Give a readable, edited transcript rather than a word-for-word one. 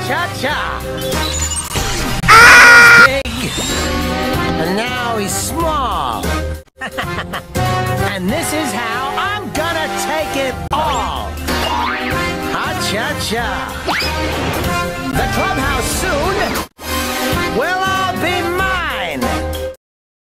Ha-cha-cha! Ah! Big, and now he's small. And this is how I'm gonna take it all. Ha-cha-cha!